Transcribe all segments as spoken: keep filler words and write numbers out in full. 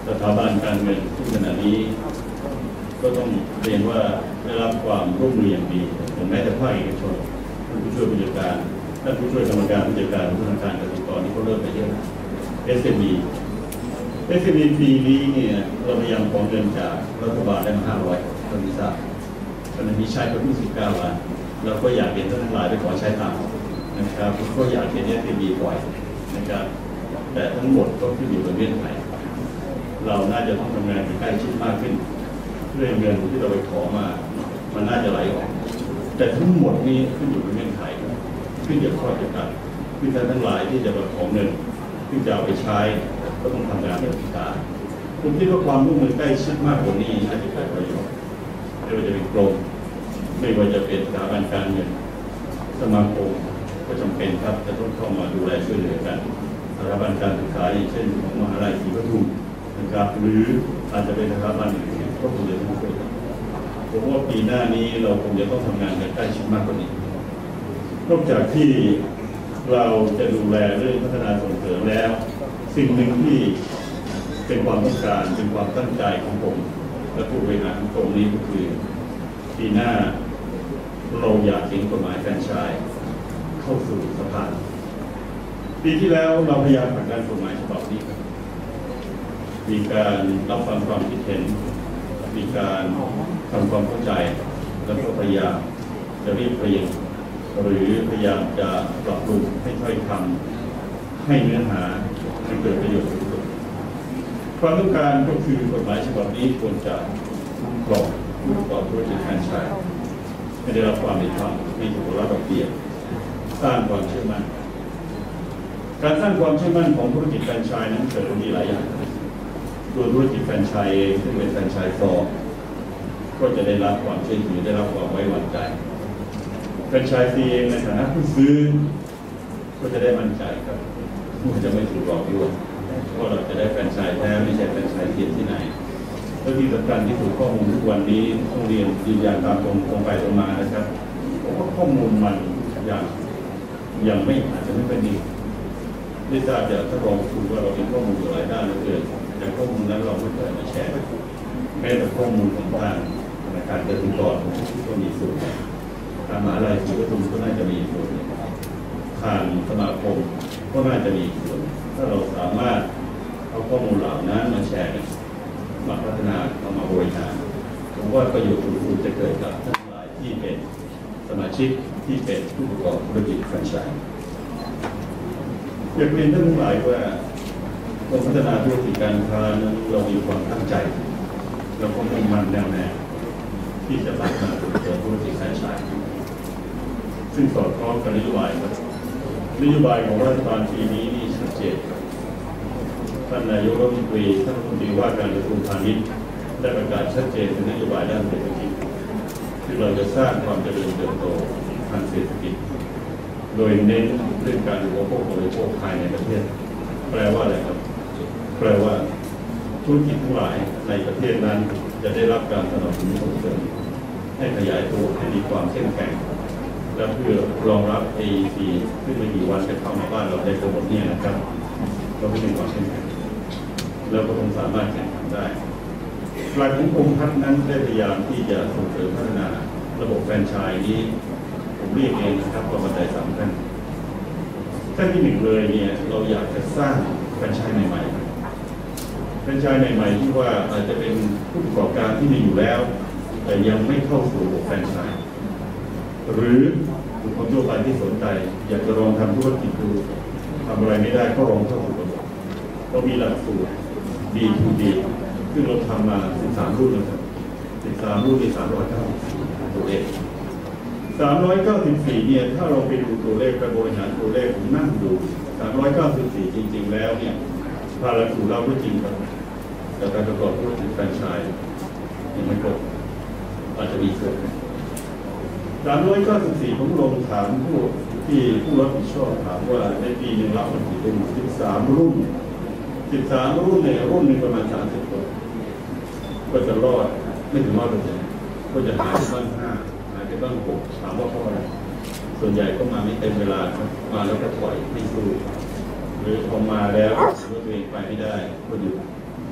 สถาบันการเงินที่ขณะนี้ก็ต้องเรียนว่าได้รับความร่วมมืออย่างดีของแม้แต่ภาคเอกชนท่านผู้ช่วยผู้จัดการท่านผู้ช่วยกรรมการผู้จัดการผู้ธนาคารกสิกรนี่ก็เริ่มไปเยอะ เอส เอ็ม อี เอส เอ็ม อี ปีนี้เนี่ยเราพยายามขอเงินจากรัฐบาลได้มาห้าร้อยคนที่ทราบขณะนี้ใช้ไปที่สิบเก้าล้านเราก็อยากเห็นท่านทั้งหลายไปขอใช้ตามนะครับก็อยากเห็น เอส เอ็ม อี บ่อยนะครับแต่ทั้งหมดก็ขึ้นอยู่กับเงื่อนไขเราน่าจะต้องทำงานใกล้ชิดมากขึ้นเรื่องเงินที่เราไปขอมามันน่าจะไหลออกแต่ทั้งหมดนี้ขึ้นอยู่กับเงื่อนไขขึ้นอยู่กับข้อจำกัดขึ้นท่านทั้งหลายที่จะมาขอเงินที่จะเอาไปใช้ก็ต้องทำงานเป็นการผมคิดว่าความร่วมมือใกล้ชิดมากกว่านี้น่าจะเกิดประโยชน์ไม่ว่าจะเป็นกรมไม่ว่าจะเป็นสถาบันการเงินสมาคมก็จำเป็นครับจะต้องเข้ามาดูแลช่วยเหลือกันสถาบันการศึกษาอย่างเช่นของมหาวิทยาลัยศรีปทุมนะครับหรืออาจจะเป็นสถาบันอื่นก็คงจะต้องช่วยกันผมว่าปีหน้านี้เราคงจะต้องทำงานกันใกล้ชิดมากกว่านี้นอกจากที่เราจะดูแลเรื่องพัฒนาส่งเสริมแล้วสิ่งหนึ่งที่เป็นความต้องการเป็นความตั้งใจของผมและผู้บริหารตรงนี้ก็คือปีหน้าเราอยากเห็นกฎหมายแฟรนไชส์เข้าสู่สภาปีที่แล้วเราพยายามผลักดันกฎหมายฉบับนี้ครับมีการรับฟังความคิดเห็นมีการทำความเข้าใจแล้วก็พยายามจะรีบเรียงหรือพยายามจะปรับปรุงให้ถ้อยคำให้เนื้อหาให้เกิดประโยชน์สูงสุดความต้องการก็คือกฎหมายฉบับนี้ควรจะคุ้มครองผู้ประกอบธุรกิจแฟรนไชส์ให้ได้รับความเป็นธรรมไม่ถูกละเมิดสร้างความเชื่อมั่นการสร้างความเชื่อมั่นของธุรกิจแฟรนไชส์นั้นเกิดขึ้นมีหลายอย่างตัวธุรกิจแฟรนไชส์เองซึ่งเป็นแฟรนไชส์ซองก็จะได้รับความเชื่อถือได้รับความไว้วางใจแฟรนไชส์ซีเองในฐานะผู้ซื้อก็จะได้มั่นใจครับว่าจะไม่ถูกหลอกลวงเพราะเราจะได้แฟรนไชส์แท้ไม่ใช่แฟรนไชส์เทียมที่ไหนแล้วที่สำคัญที่สุดข้อมูลทุกวันนี้ต้องเรียนยืนยันตามตรงตรงไปตรงมานะครับเพราะว่าข้อมูลมันอย่างยังไม่อาจจะไม่เป็นดีได้ทราบจากท่านรองคุณว่าเรามีข้อมูลอยู่หลายด้านเหลือเกินแต่ข้อมูลนั้นเราไม่เคยมาแชร์แม้แต่ข้อมูลของทางธนาคารกสิกรก็มีส่วนทางมหาวิทยาลัยศรีปทุมก็น่าจะมีส่วนทางสมาคมก็น่าจะมีส่วนถ้าเราสามารถเอาข้อมูลเหล่านั้นมาแชร์มาพัฒนาเอามาบริหารผมว่าประโยชน์สูงสุดจะเกิดกับท่านหลายที่เป็นสมาชิกที่เป็นผู้ประกอบธุรกิจแฟรนไชส์อยากเรียนท่านทั้งหลายว่ากรมพัฒนาธุรกิจการค้านั้นเรามีความตั้งใจเราก็มุ่งมั่นแน่วแน่ที่จะพัฒนาส่งเสริมธุรกิจแฟรนไชส์ซึ่งสอดคล้องกับนโยบายนโยบายของรัฐบาลปีนี้นี่ชัดเจนท่านนายกรัฐมนตรีท่านรัฐมนตรีว่าการกระทรวงพาณิชย์ได้ประกาศชัดเจนถึงนโยบายด้านเศรษฐกิจที่เราจะสร้างความเจริญเติบโตทางเศรษฐกิจโดยเน้นเรื่องการอุปโภคบริโภคภายในประเทศแปลว่าอะไรครับแปลว่าธุรกิจทั้งหลายในประเทศนั้นจะได้รับการสนับสนุนส่งเสริมให้ขยายตัวให้มีความเข้มแข็งและเพื่อรองรับ เอ อี ซี ซึ่งไม่กี่วันจะเข้ามาบ้านเราได้ทั้งหมดนี้นะครับเราไม่มีความเข้มแข็งแล้วก็คงสามารถแข่งขันได้หลักของกรมพัฒน์นั้นได้พยายามที่จะส่งเสริมพัฒนาระบบแฟรนไชส์นี้ผมเรียกเองนะครับว่าบันไดสามขั้นขั้นที่หนึ่งเลยเนี่ยเราอยากจะสร้างแฟรนไชส์ใหม่ๆแฟรนไชส์ใหม่ๆที่ว่าอาจจะเป็นผู้ประกอบการที่มีอยู่แล้วแต่ยังไม่เข้าสู่ระบบแฟรนไชส์หรือบุคคลทั่วไปที่สนใจอยากจะลองทำธุรกิจดูทำอะไรไม่ได้ก็ลองเข้าสู่ระบบเรามีหลักสูตร ดี ทู ดี ซึ่งเราทำมาสิบสามรุ่นแล้วครับสิบสามรุ่นมีสามร้อยเก้าสิบสี่ตัวเลขสามร้อยเก้าสิบสี่เนี่ยถ้าเราไปดูตัวเลขการบริหารตัวเลขผมนั่งดูสามร้อยเก้าสิบสี่จริงๆแล้วเนี่ยถ้าเราถูกเราไม่จริงครับแต่การประกอบธุรกิจแฟรนไชส์ยังไม่ครบอาจจะมีส่วนสามร้อยเก้าสิบสี่ผมลองถามผู้ที่ผู้รับผิดชอบถามว่าในปีหนึ่งรับมันกี่รุ่นสิบสามรุ่นสิบสามรุ่นเนี่ยรุ่นหนึ่งประมาณสามสิบคนก็จะรอดไม่ถึงร้อยเปอร์เซ็นต์ก็จะหายไปบ้างห้าหายไปบ้างหกถามว่าเพราะอะไรส่วนใหญ่ก็มาไม่เต็มเวลาครับมาแล้วก็ปล่อยไม่สู้หรือพอมาแล้วรู้ตัวเองไปไม่ได้ก็หยุด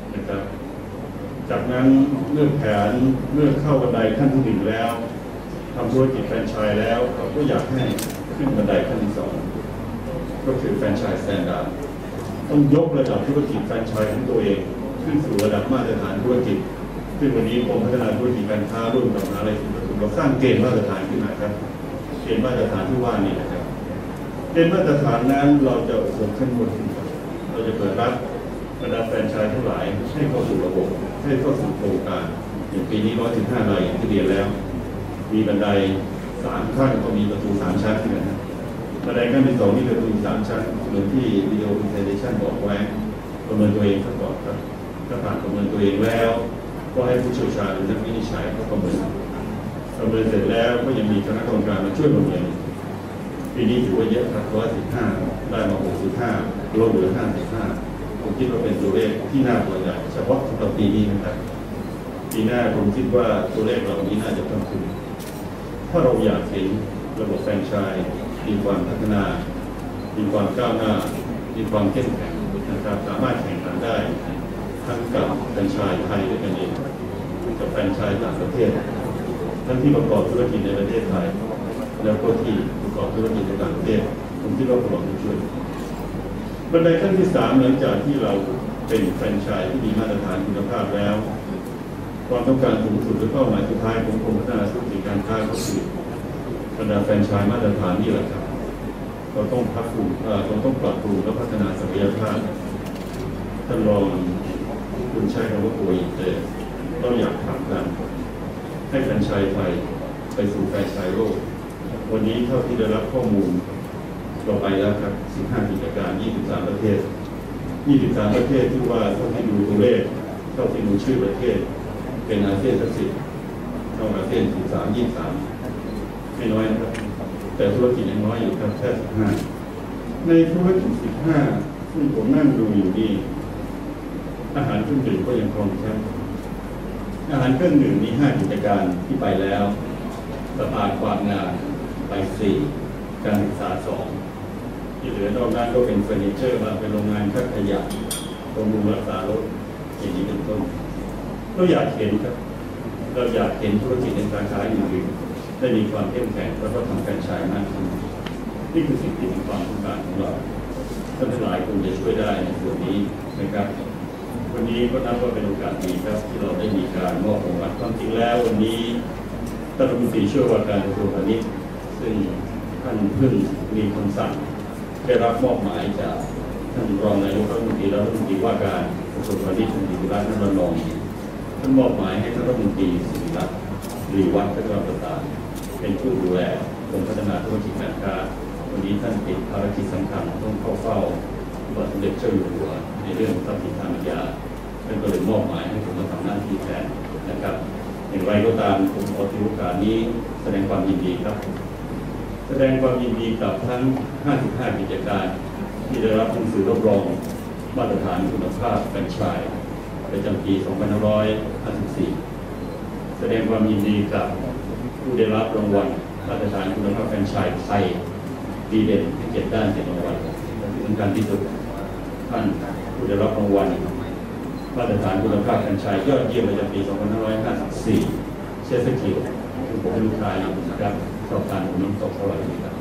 นะครับจากนั้นเมื่อแผนเมื่อเข้าบันไดขั้นที่หนึ่งแล้วทำธุรกิจแฟรนไชส์แล้วเราก็อยากให้ขึ้นบันไดขั้นที่สองก็คือแฟรนไชส์สแตนดาร์ดต้องยกระดับธุรกิจแฟรนไชส์ของตัวเองขึ้นสู่ระดับมาตรฐานธุรกิจซึ่งวันนี้กรมพัฒนาธุรกิจการค้าร่วมกับมหาวิทยาลัยศรีปทุมเราสร้างเกณฑ์มาตรฐานขึ้นมาครับเกณฑ์มาตรฐานที่ว่านี่นะครับเกณฑ์มาตรฐานนั้นเราจะอบรมขั้นบนเราจะเปิดรับบรรดาแฟรนไชส์ทั้งหลายให้เข้าสู่ระบบให้เข้าสู่โครงการอย่างปีนี้ร้อยถึงห้ารายอย่างที่เรียนแล้วมีบันไดสามขั้นก็มีประตูสามชั้นเหมือนกันบันไดขั้นที่สองมีประตูสามชั้นเหมือนที่วิดีโอพรีเซนเทชันบอกไว้ประเมินตัวเองซะก่อนครับถ้าผ่านประเมินตัวเองแล้วก็ให้ผู้เชี่ยวชาญหรือนักวินิจฉัยเขาประเมินประเมินเสร็จแล้วก็ยังมีคณะกรรมการมาช่วยประเมินปีนี้ถือว่าเยอะครับร้อยสิบห้าได้มาหกสิบห้าลดเหลือห้าสิบห้าผมคิดว่าเป็นตัวเลขที่น่าพอใจเฉพาะสำหรับปีนี้นะครับปีหน้าผมคิดว่าตัวเลขเหล่านี้น่าจะเพิ่มขึ้นถ้าเราอยากเห็นระบบแฟรนไชส์มีความพัฒนามีความก้าวหน้ามีความเข้มแข็งนะครับสามารถแข่งขันได้ทั้งกับแฟรนไชส์ไทยด้วยกันเองกับแฟรนไชส์ต่างประเทศทั้งที่ประกอบธุรกิจในประเทศไทยแล้วก็ที่ประกอบธุรกิจในต่างประเทศผมคิดว่าพวกเราต้องช่วยบันไดขั้นที่สามหลังจากที่เราเป็นแฟรนไชส์ที่มีมาตรฐานคุณภาพแล้วความต้องการสูงสุดหรือเป้าหมายสุดท้ายของกรมพัฒนาธุรกิจการค้าก็คือบรรดาแฟรนไชส์มาตรฐานนี่แหละครับเราต้องพัฒนาเราต้องปรับปรุงและพัฒนาศักยภาพท่านรองคุณใช้คำว่าโกอินเตอร์เราอยากผลักดันให้แฟรนไชส์ไทยไปสู่แฟรนไชส์โลกวันนี้เท่าที่ได้รับข้อมูลเราไปแล้วครับสิบห้ากิจการยี่สิบสามประเทศยี่สิบสามประเทศที่ว่าเท่าที่ดูตัวเลขเท่าที่ดูชื่อประเทศเป็นอาเซียนสักสิบเท่าอาเซียนสิบสามยี่สิบสามไม่น้อยนะครับแต่ธุรกิจยังน้อยอยู่ครับแค่สิบห้าในธุรกิจสิบห้าซึ่งผมนั่งดูอยู่นี่อาหารเครื่องดื่มก็ยังครองแชมป์อาหารเครื่องดื่มมีห้ากิจการที่ไปแล้วสภาความงานไปสี่การศึกษาสองที่เหลือนอกนั้นก็เป็นเฟอร์นิเจอร์มาเป็นโรงงานคัดขยะบำรุงรักษารถอย่างนี้เป็นต้นเราอยากเห็นครับเราอยากเห็นธุรกิจในการค้าอื่นๆได้มีความเข้มแข็งแล้วก็ทำการใช้มากขึ้นนี่คือสิ่งที่เป็นความต้องการของเราท่านทั้งหลายคงจะช่วยได้ในส่วนนี้นะครับวันนี้ก็นับว่าเป็นโอกาสดีครับที่เราได้มีการมอบรางวัลความจริงแล้ววันนี้ท่านรัฐมนตรีช่วยว่าการกระทรวงพาณิชย์ซึ่งท่านเพิ่งมีคำสั่งได้รับมอบหมายจากท่านรองนายกรัฐมนตรีและรัฐมนตรีว่าการกระทรวงพาณิชย์ท่านดิจิรัตน์ท่านรนองท่านมอบหมายให้ท่านรัฐมนตรีสิริรัตน์หรือวัฒน์พัฒนาประตานเป็นผู้ดูแลกรมพัฒนาธุรกิจการค้าวันนี้ท่านติดภารกิจสำคัญต้องเข้าเฝ้าพระสมเด็จเจ้าอยู่หัวในเรื่องทรัพย์สินทางปัญญาท่านก็เลยมอบหมายให้ผมมาทำหน้าที่แทนนะครับอย่างไรก็ตามผมขอถือโอกาสนี้แสดงความยินดีครับแสดงความยินดีกับทั้งห้าสิบห้ากิจการที่ได้รับหนังสือรับรองมาตรฐานคุณภาพแฟรนไชส์ประจำปีสองพันห้าร้อยห้าสิบสี่แสดงความยินดีกับผู้ได้รับรางวัลมาตรฐานคุณภาพแฟรนไชส์ไทยดีเด่นเจ็ดด้านเจ็ดรางวัลที่สำคัญที่สุดท่านผู้ได้รับรางวัลมาตรฐานคุณภาพแฟรนไชส์ยอดเยี่ยมประจำปีสองพันห้าร้อยห้าสิบสี่เชสกิลคือผมเป็นลูกค้าอยู่นะครับสอบการผมน้ำตกเท่าไหร่ครับ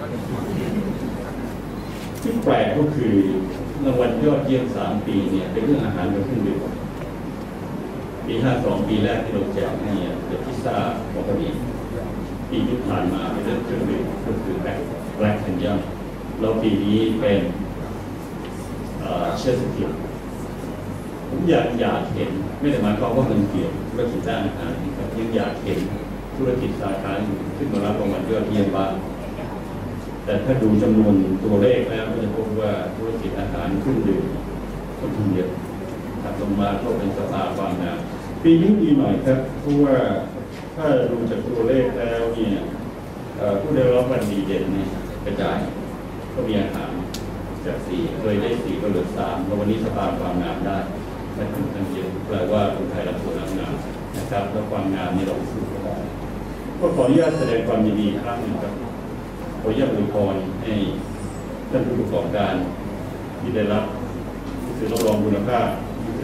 ที่แปลกก็คือรางวัลยอดเยี่ยมสามปีเนี่ยเป็นเรื่องอาหารกับเครื่องดื่มปีห้าสองปีแรกที่เราแจกให้เดอะพิซซ่าของกระบี่ปีที่ผ่านมาเป็นเรื่องเครื่องดื่มก็คือแบล็คแบล็คแอนด์ยัมแล้วปีนี้เป็นเชสกิลผมอยากอยากเห็นไม่ได้หมายความว่ามันเกี่ยวธุรกิจด้านอาหารนะครับยังอยากเห็นธุรกิจสาขาอื่นขึ้นมารับรางวัลยอดเยี่ยมบ้างแต่ถ้าดูจำนวนตัวเลขแล้วก็จะพบว่าธุรกิจอาหารเครื่องดื่มค่อนข้างเยอะถัดลงมาก็เป็นสภาความงามปีนี้ดีหน่อยครับเพราะว่าถ้าดูจากตัวเลขแล้วเนี่ยผู้ได้รับรางวัลดีเด่นเนี่ยกระจายก็มีอาหารจากสี่เคยได้สี่ก็เหลือสามแล้ววันนี้สภาความงามได้และค่อนข้างเยอะแปลว่าคนไทยรักสวยรักงามนะครับแล้วความงามนี่เราสู้ก็ได้ก็ขออนุญาตแสดงความยินดีครั้งหนึ่งครับขออนุญาตอวยพรให้ท่านผู้ประกอบการที่ได้รับหนังสือรับรองคุณภาพหนังสือ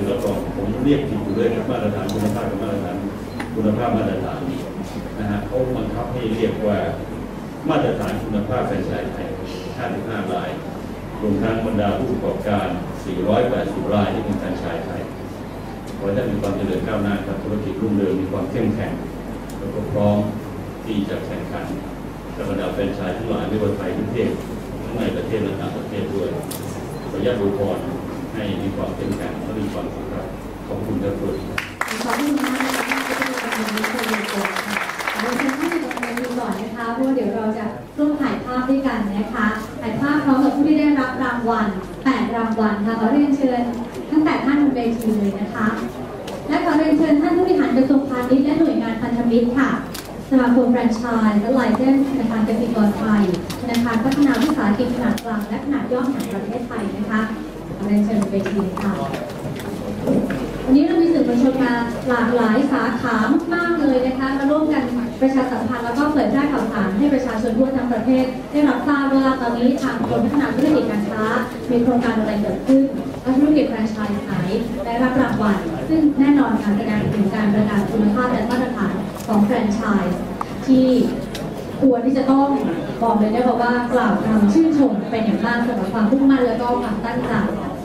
อรับรองผมเรียกผิดอยู่เลยมาตรฐานคุณภาพกับมาตรฐานคุณภาพมาตรฐานนะฮะเขาบังคับให้เรียกว่ามาตรฐานคุณภาพแฟรนไชส์ไทยห้าสิบห้ารายรวมทั้งบรรดาผู้ประกอบการสี่ร้อยแปดสิบรายที่เป็นแฟรนไชส์ไทยขอให้ท่านมีความเจริญก้าวหน้าครับธุรกิจรุ่งเรืองมีความเข้มแข็งแล้วก็พร้อมที่จะแข่งขันกับบรรดาแฟรนไชส์ทั้งหลายไม่ว่าไทยประเทศทั้งในประเทศและต่างประเทศด้วยขออนุญาตอวยพรให้มีความเข้มแข็งและมีความสุขครับขอบคุณครับคุณขอบคุณมากนะคะที่เป็นวันนี้เป็นวันโกรธค่ะเดี๋ยวฉันให้ดูในดูก่อนนะคะเพราะว่าเดี๋ยวเราจะร่วมถ่ายภาพด้วยกันนะคะถ่ายภาพพร้อมกับผู้ที่ได้รับรางวัลแปดรางวัลค่ะขอเรียนเชิญทั้งแปดท่านบนเวทีเลยนะคะและขอเรียนเชิญท่านผู้บริหารกระทรวงพาณิชย์และหน่วยงานพันธมิตรค่ะสมาคมแฟรนไชส์และไลเซนส์ธนาคารกสิกรไทยธนาคารพัฒนาวิสาหกิจขนาดกลางและขนาดย่อมแห่งประเทศไทยนะคะขอเรียนเชิญบนเวทีค่ะวันนี้เรามีสื่อมวลชนมาหลากหลายสาขามากเลยนะคะมาร่วมกันประชาสัมพันธ์แล้วก็เผยแพร่ข่าวสารให้ประชาชนทั่วทั้งประเทศได้รับทราบว่าตอนนี้ทางกรมพัฒนาธุรกิจการค้ามีโครงการอะไรเกิดขึ้นและธุรกิจแฟรนไชส์ไหนได้รับรางวัลซึ่งแน่นอนการแสดงถึงการประกาศคุณภาพและมาตรฐานของแฟรนไชส์ที่ควรที่จะต้องบอกเลยได้บอกว่ากล่าวคำชื่นชมเป็นอย่างมากสำหรับความมุ่งมั่นและก็ความตั้งใจ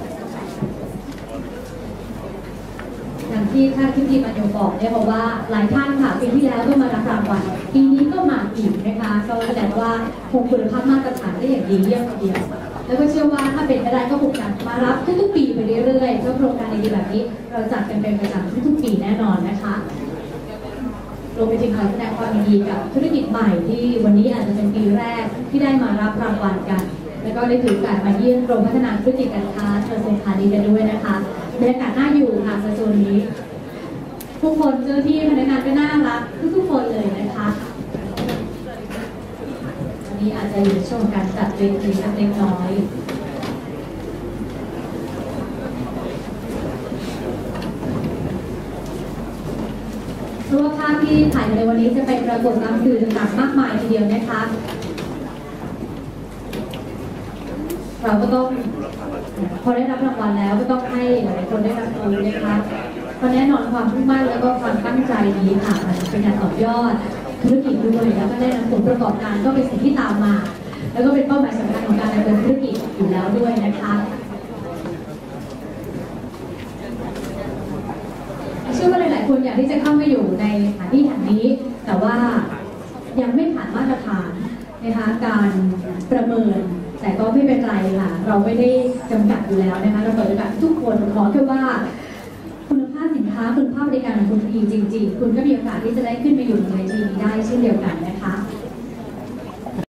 อย่างที่ท่านทิพย์ปัญโยบอกเนี่ยบอกว่าหลายท่านค่ะปีที่แล้วก็มารับรางวัลปีนี้ก็มาอีกนะคะก็แสดงว่าคงคุณภาพมาตรฐานได้อย่างดีเยี่ยมทีเดียวแล้วก็เชื่อว่าถ้าเป็นไปได้ก็คงจะมารับทุกๆปีไปเรื่อยๆเพราะโครงการดีๆแบบนี้เราจัดกันเป็นประจำทุกๆปีแน่นอนนะคะรวมไปถึงขอแสดงความยินดีกับธุรกิจใหม่ที่วันนี้อาจจะเป็นปีแรกที่ได้มารับรางวัลกันแล้วก็ได้ถือโอกาสมาเยี่ยมกรมพัฒนาธุรกิจการค้ากระทรวงพาณิชย์กันด้วยนะคะบรรยากาศน่าอยู่ค่ะกระทรวงนี้ทุกคนเจ้าที่พนักงานก็น่ารักทุกๆคนเลยนะคะวันนี้อาจจะอยู่ในช่วงการจัดเวทีสักเล็กน้อยเพราะว่าภาพที่ถ่ายในวันนี้จะไปปรากฏตามสื่อต่างๆมากมายทีเดียวนะคะเราก็ต้องพอได้รับรางวัลแล้วก็ต้องให้หลายคนได้รับรู้นะคะเพราะแน่นอนความมุ่งมั่นแล้วก็ความตั้งใจนี้ค่ะมันเป็นการต่อยอดธุรกิจด้วยแล้วก็ได้นำผลประกอบการก็เป็นสิ่งที่ตามมาแล้วก็เป็นเป้าหมายสำคัญของการดำเนินธุรกิจอยู่แล้วด้วยนะคะเชื่อว่าหลายๆคนอยากที่จะเข้ามาอยู่ในสถานที่แห่งนี้แต่ว่ายังไม่ผ่านมาตรฐานนะคะการประเมินแต่ก็ไม่เป็นไรค่ะเราไม่ได้จำกัดอยู่แล้วนะคะเราเปิดโอกาสทุกคนขอแค่ว่าคุณภาพสินค้าคุณภาพบริการของคุณดีจริงๆคุณก็มีโอกาสที่จะได้ขึ้นมาอยู่ในเวทีนี้ได้เช่นเดียวกัน